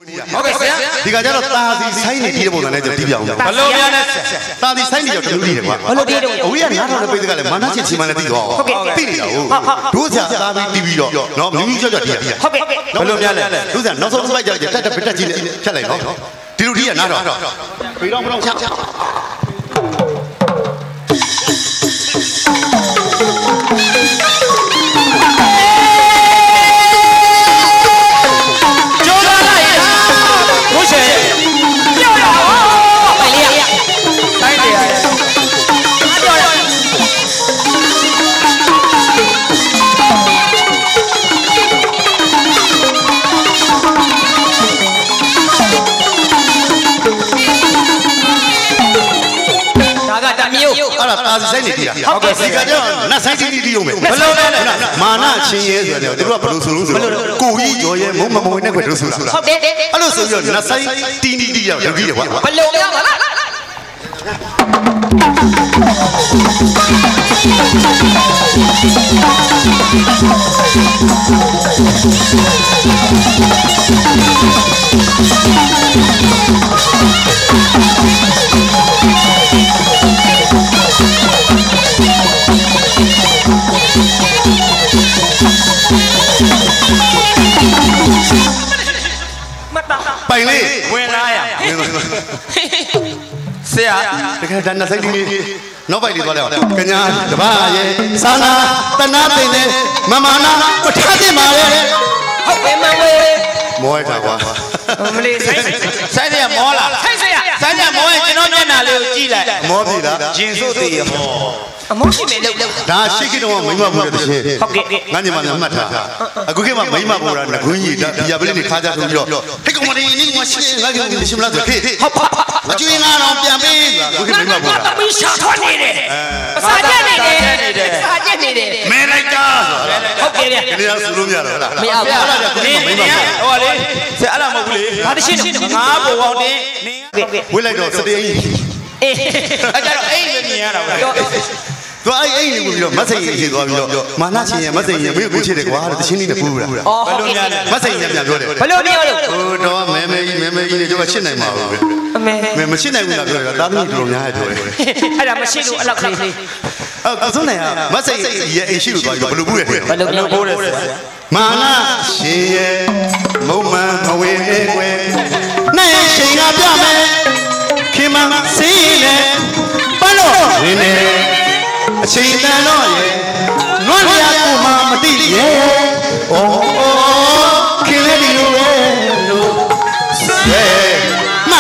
Okay, di ka jalo ta di sai ni di mo na ne di piao balo mya ne ta di sai ni jo tlu di de kwa balo di de o ya na tho ne pe ka le mana chin chi ma ne di do ti ni da ho do ja ta bi ti bi do no mi mi jo jo di ya balo mya le do ja no so sai ja tat tat tat chi ne chat lai no di lu di ya na do bi do mo cha sai ni di ya okay di ka jalo na sai di di yo me balo mana chin ye so de du ka balo so so ko yi jo ye mo mo ne kwe do so so laဟုတ်တယ်အဲ့လိုဆိုပြီးna sai ti ni di ya yo di ya kwaဘaloရပါလားပိုင်လေးဝင်လာရဆရာတကယ်တန်းစိတ်ကြီးနောက်ပိုက်လေးသွားလိုက်အောင်ကညာတပါရဲ့သာနာတနာသိနေမမနာပဋ္ဌာန်းတင်ပါလေဟုတ်ပဲမဝေးမောရတာကွာမလေးဆိုင်ရမောလားဆိုင်ရမောရင်ကျွန်တော်မျက်နှာလေးကိုကြည့်လိုက်မောပြီလားဂျင်စိုးသေးရမောအမိုးရှိမယ်လို့ဒါရှိခိတော့မိမဘူးတဲ့ရှင်ဟုတ်ကဲ့ငါညီမလည်းမှတ်ထားအခုခေတ်မှာမိမဘူးလားငွင်းကြီးဒါဒီရပလေးနေခါကြဆိုပြီးတော့ဟဲ့ကောင်မလေးနေငါရှိငါကြောင့်ရှိမလားဆိုခေဟုတ်အကျွေးငါတော့ပြန်ပေးအခုခေတ်မိမဘူးလားတပီးရှာထွက်နေတယ်စာကျက်နေတယ်စာကျက်နေတယ်မဲလိုက်တာဟုတ်ကဲ့ဗျဒီနေ့ဆူလို့မရတော့လားမရဘူးအဲ့ဒါကမိမဘူးဟောလေဆရာအဲ့ဒါမဟုတ်ဘူးလေဒါတရှိငါဘုံအောင်နေဝေးလိုက်တော့စတေးကြီးအဲ့ကြတော့အိမ်ပဲမြင်ရတာပဲသူအဲ့နေပြီးတော့မဆိတ်ရင်ဖြစ်သွားပြီးတော့မာနချင်းရဲ့မဆိတ်ရင်မင်းကိုချစ်တယ်ကွာတဲ့တချင်းလေးနဲ့ပူးတာဘယ်လိုများလဲမဆိတ်ရင်ပြန်ပြောတယ်ဘယ်လိုပြောလို့ဟိုတော့မဲမဲကြီးနဲ့ကျွန်တော်ချစ်နိုင်မှာဘူးပဲမဲမချစ်နိုင်ဘူးလားပြောတယ်တာသမီးတော်များရဲ့ပြောတယ်အဲ့ဒါမရှိလို့အဲ့လောက်ကလေးအဆုံးနိုင်မဆိတ်ရဲ့အိမ်ရှိလို့သွားပြီးဘယ်လိုပူးရတယ်ဘယ်လိုပူးတယ်မာနရှင်ရဲ့မုံမှန်မဝေနေွယ်နဲ့ရှင်ကပြမယ်ခင်မစီးနေဘလို့ဝင်နေအချိန်တန်တော့ရဲ့နွမ်းရကိုမှမသိရဲ့ဩခင်လေးဒီလိုပဲလို့ဆွဲမ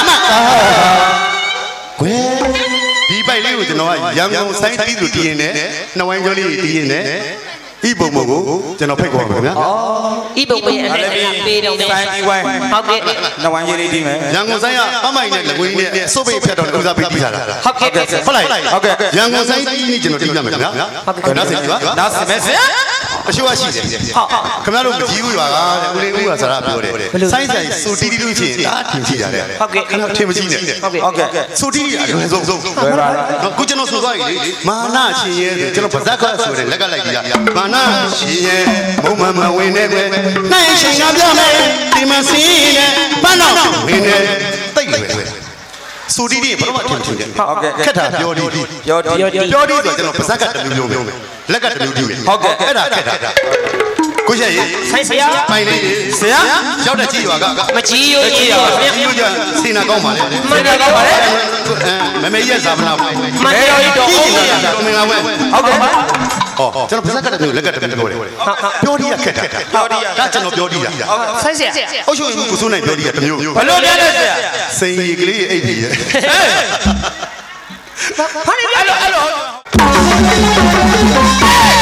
ကွယ်ဒီပိုက်လေးကိုကျွန်တော်ကရန်ကုန်ဆိုင်တီးသူတီးရင်နဲ့နှဝိုင်းကျော်လေးတီးရင်နဲ့ဤပုံပုံကိုကျွန်တော်ဖိတ်ခေါ်ပါခင်ဗျာဤပုံပုံရဲ့အနေနဲ့ပေးတော့မယ်ဆိုင်ဝိုင်းဟုတ်ကဲ့နှဝိုင်းကြီးလေးတီးမယ်ရန်ကုန်ဆိုင်ကအမိုင်နဲ့လက်ဝင်းနဲ့စုပ်ပိတ်ဖြတ်တော့ဦးစားပေးတီးထားတာဟုတ်ကဲ့ဟုတ်လိုက်ဟုတ်ကဲ့ရန်ကုန်ဆိုင်တီးနေကျွန်တော်တီးပြမယ်ခင်ဗျာဟုတ်ကဲ့နားဆင်ကြပါနားဆင်မယ်ဆရာအရှိဝရှိတယ်ဟုတ်ခင်ဗျားတို့မကြည့်ဘူးပါတဲ့ဦးလေးဦးကဆရာပြောတယ်ဆိုင်းဆိုင်စူတီးလို့ရှိရင်ဒါထင်ကြည့်ရတယ်ဟုတ်ကဲ့ခင်ဗျားထင်မကြည့်နဲ့ဟုတ်ကဲ့စူတီးအလွယ်ဆုံးကိုကျွန်တော်ဆိုသွားပြီလေမာနချင်းရဲကျွန်တော်ဗဇက်ခတ်ဆိုတယ်လက်ကလိုက်ကြည့်ရမာနရှင်ရဲ့မုံမဝင်နေပဲနိုင်ရှင်ကပြောမယ်ဒီမစင်းနဲ့ပန်းတော့ဝင်နေတိတ်လွယ်စူတီးဘယ်တော့မှထင်တယ်ဟုတ်ကဲ့ခက်တာပြောဒီဆိုကျွန်တော်ဗဇက်ကတမျိုးမျိုးပဲလက်ကတမျိုးမျိုးဟုတ်ကဲ့အဲ့ဒါခက်တာကိုရှိရဲ့ဆိုင်ဆရာပိုင်လေးဆရာရောက်တဲ့ကြည့်ရွာကမကြည့်ရိုးကြည့်ရွာကြည့်ရိုးကြစေနာကောင်းပါလေမှန်တယ်ကောင်းပါလေမမေကြီးရစာမလားမမေတော်ကြီးတော့ဟုတ်ကဲ့မင်္ဂလာဝဲဟုတ်ကဲ့ကျွန်တော်ဗဇက်ကတမျိုးလက်ကတမျိုးပြောတယ်ပြောဒီရခက်တာပြောဒီရဒါကျွန်တော်ပြောဒီရဆိုင်ဆရာအုပ်ချုပ်ရေးကိုစိုးနိုင်ပြောဒီရတမျိုးဘယ်လိုပြောလဲဆရာစိန်ကြီးကလေးအိတ်ကြီးရဲ့ဟာလေအဲ့လို